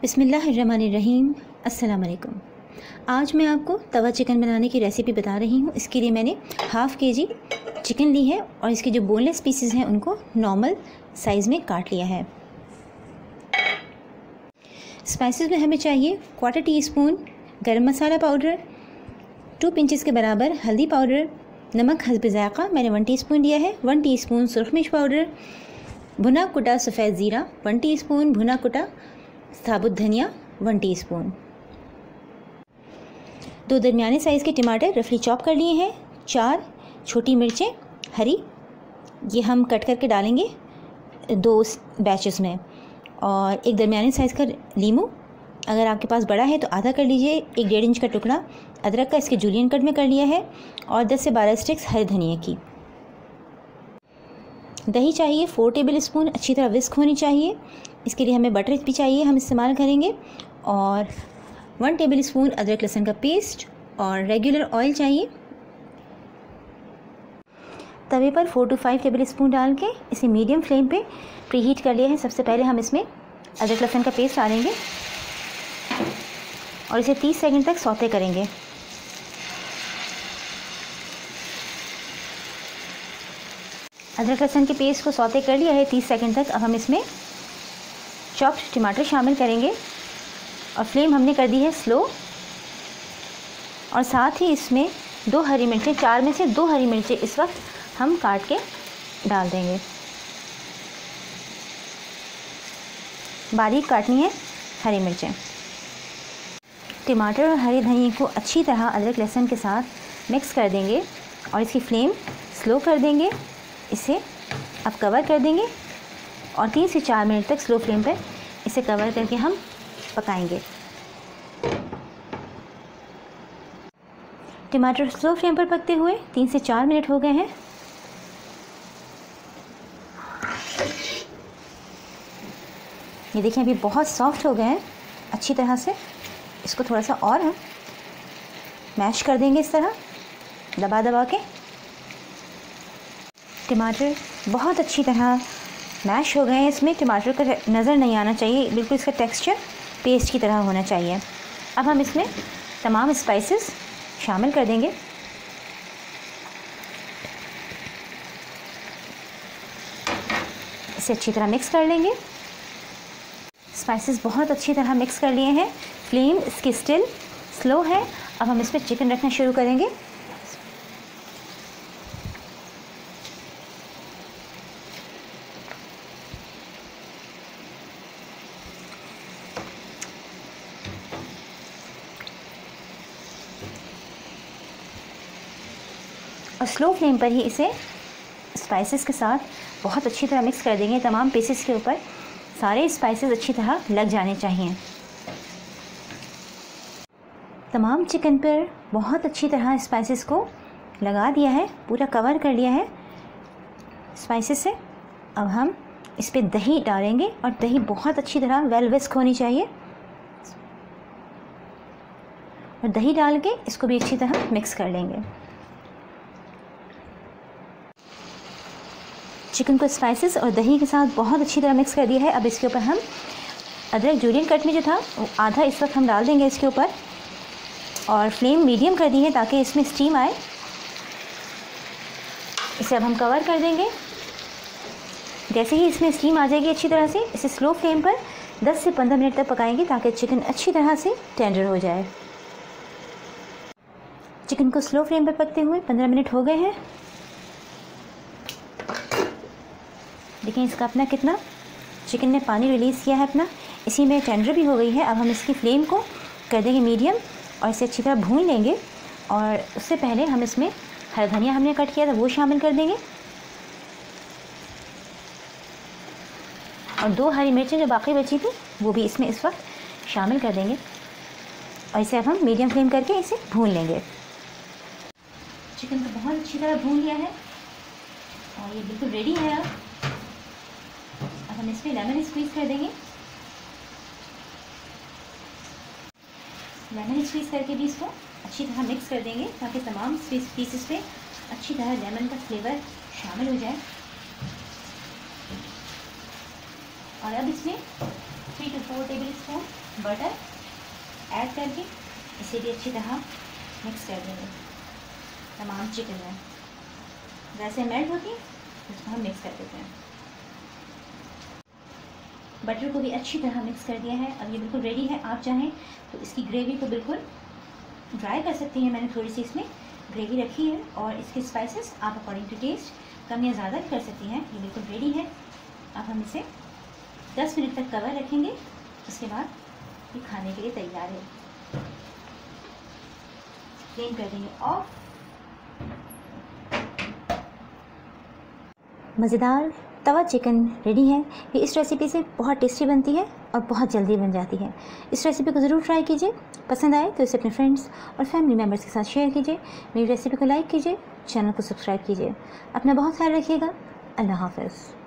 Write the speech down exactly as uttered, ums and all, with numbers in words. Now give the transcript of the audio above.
बिस्मिल्लाहिर्रहमानिर्रहीम। अस्सलाम वालेकुम। आज मैं आपको तवा चिकन बनाने की रेसिपी बता रही हूँ। इसके लिए मैंने हाफ़ के जी चिकन ली है और इसके जो बोनलेस पीसेस हैं उनको नॉर्मल साइज़ में काट लिया है। स्पाइसेस में हमें चाहिए क्वार्टर टी स्पून गरम मसाला पाउडर, टू पिंचेस के बराबर हल्दी पाउडर, नमक हस्ब ज़ायक़ा मैंने वन टीस्पून लिया है, वन टीस्पून सुरख मिर्च पाउडर, भुना कुटा सफ़ेद ज़ीरा वन टीस्पून, भुना कुटा साबुत धनिया वन टीस्पून, दो दरमियाने साइज़ के टमाटर रफली चॉप कर लिए हैं, चार छोटी मिर्चें हरी ये हम कट करके डालेंगे दो बैचेस में, और एक दरमियाने साइज़ का लीमू, अगर आपके पास बड़ा है तो आधा कर लीजिए, एक डेढ़ इंच का टुकड़ा अदरक का इसके जूलियन कट में कर लिया है, और दस से बारह स्टिक्स हरे धनिया की। दही चाहिए फोर टेबल स्पून, अच्छी तरह विस्क होनी चाहिए। इसके लिए हमें बटर भी चाहिए, हम इस्तेमाल करेंगे, और वन टेबल स्पून अदरक लहसुन का पेस्ट, और रेगुलर ऑयल चाहिए। तवे पर four two five tablespoon डाल के इसे मीडियम फ्लेम पे प्री हीट कर लिया है। सबसे पहले हम इसमें अदरक लहसुन का पेस्ट डालेंगे और इसे तीस सेकंड तक सौते करेंगे। अदरक लहसुन के पेस्ट को सौते कर लिया है तीस सेकंड तक। अब हम इसमें चॉप्ड टमाटर शामिल करेंगे और फ्लेम हमने कर दी है स्लो, और साथ ही इसमें दो हरी मिर्चें, चार में से दो हरी मिर्चें इस वक्त हम काट के डाल देंगे। बारीक काटनी है हरी मिर्चें। टमाटर और हरी धनिया को अच्छी तरह अदरक लहसुन के साथ मिक्स कर देंगे और इसकी फ्लेम स्लो कर देंगे। इसे अब कवर कर देंगे और तीन से चार मिनट तक स्लो फ्लेम पर इसे कवर करके हम पकाएंगे। टमाटर स्लो फ्लेम पर पकते हुए तीन से चार मिनट हो गए हैं। ये देखिए अभी बहुत सॉफ्ट हो गए हैं अच्छी तरह से। इसको थोड़ा सा और हम मैश कर देंगे इस तरह दबा दबा के। टमाटर बहुत अच्छी तरह मैश हो गए हैं, इसमें टमाटर का नज़र नहीं आना चाहिए, बिल्कुल इसका टेक्सचर पेस्ट की तरह होना चाहिए। अब हम इसमें तमाम स्पाइसेस शामिल कर देंगे। इसे अच्छी तरह मिक्स कर लेंगे। स्पाइसेस बहुत अच्छी तरह मिक्स कर लिए हैं। फ्लेम इसकी स्टिल स्लो है। अब हम इसमें चिकन रखना शुरू करेंगे। और स्लो फ्लेम पर ही इसे स्पाइसेस के साथ बहुत अच्छी तरह मिक्स कर देंगे। तमाम पीसेस के ऊपर सारे स्पाइसेस अच्छी तरह लग जाने चाहिए। तमाम चिकन पर बहुत अच्छी तरह स्पाइसेस को लगा दिया है, पूरा कवर कर लिया है स्पाइसेस से। अब हम इस पर दही डालेंगे और दही बहुत अच्छी तरह वेल विस्क होनी चाहिए, और दही डाल के इसको भी अच्छी तरह मिक्स कर लेंगे। चिकन को स्पाइसेस और दही के साथ बहुत अच्छी तरह मिक्स कर दिया है। अब इसके ऊपर हम अदरक जूलियन कट में जो था वो आधा इस वक्त हम डाल देंगे इसके ऊपर, और फ्लेम मीडियम कर दी है ताकि इसमें स्टीम आए। इसे अब हम कवर कर देंगे। जैसे ही इसमें स्टीम आ जाएगी अच्छी तरह से, इसे स्लो फ्लेम पर दस से पंद्रह मिनट तक पकाएंगे ताकि चिकन अच्छी तरह से टेंडर हो जाए। चिकन को स्लो फ्लेम पर पकते हुए पंद्रह मिनट हो गए हैं। देखिए इसका अपना कितना चिकन ने पानी रिलीज़ किया है अपना, इसी में टेंडर भी हो गई है। अब हम इसकी फ्लेम को कर देंगे मीडियम और इसे अच्छी तरह भून लेंगे। और उससे पहले हम इसमें हरा धनिया हमने कट किया था वो शामिल कर देंगे, और दो हरी मिर्चें जो बाकी बची थी वो भी इसमें इस वक्त शामिल कर देंगे, और इसे अब हम मीडियम फ्लेम करके इसे भून लेंगे। चिकन को बहुत अच्छी तरह भून लिया है और ये बिल्कुल रेडी है। अब अब हम इसमें लेमन स्क्वीज़ कर देंगे। लेमन स्क्वीज़ करके भी इसको अच्छी तरह मिक्स कर देंगे ताकि तमाम पीसेस पे अच्छी तरह लेमन का फ्लेवर शामिल हो जाए। और अब इसमें three two four tablespoon butter add करके इसे भी अच्छी तरह मिक्स कर देंगे। तमाम चिकन में जैसे मेल्ट होती है उसको हम मिक्स कर देते हैं। बटर को भी अच्छी तरह मिक्स कर दिया है। अब ये बिल्कुल रेडी है। आप चाहें तो इसकी ग्रेवी को बिल्कुल ड्राई कर सकती हैं। मैंने थोड़ी सी इसमें ग्रेवी रखी है और इसके स्पाइसेस आप अकॉर्डिंग टू टेस्ट कम या ज़्यादा भी कर सकती हैं। ये बिल्कुल रेडी है। अब हम इसे दस मिनट तक कवर रखेंगे। उसके बाद ये खाने के लिए तैयार है। फ्लेम कर देंगे ऑफ। मज़ेदार तवा चिकन रेडी है। ये इस रेसिपी से बहुत टेस्टी बनती है और बहुत जल्दी बन जाती है। इस रेसिपी को ज़रूर ट्राई कीजिए। पसंद आए तो इसे अपने फ्रेंड्स और फैमिली मेम्बर्स के साथ शेयर कीजिए। मेरी रेसिपी को लाइक कीजिए, चैनल को सब्सक्राइब कीजिए। अपना बहुत ख्याल रखिएगा। अल्लाह हाफ़िज़।